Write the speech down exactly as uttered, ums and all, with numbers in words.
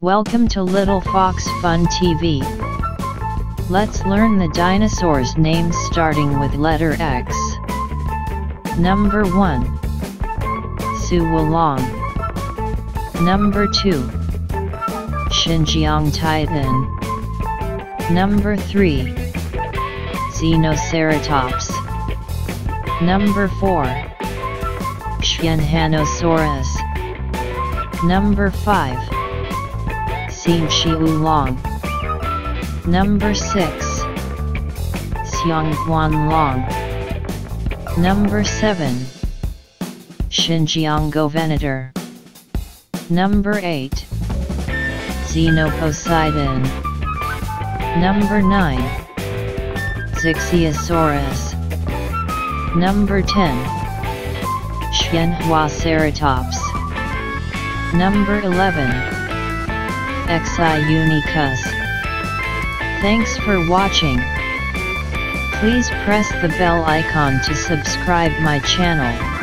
Welcome to Little Fox Fun T V. Let's learn the dinosaurs' names starting with letter X. Number one. Suwalong. Number two. Xinjiang Titan. Number three. Xenoceratops. Number four. Xiaosaurus. Number five. Xiaolong. Number six. Xiangguanlong. Number seven. Xinjiang Venator. Number eight. Xenoposeidon. Number nine. Xiaosaurus. Number ten. Xiaosarops. Number eleven. Xiunicus. Thanks for watching. Please press the bell icon to subscribe my channel.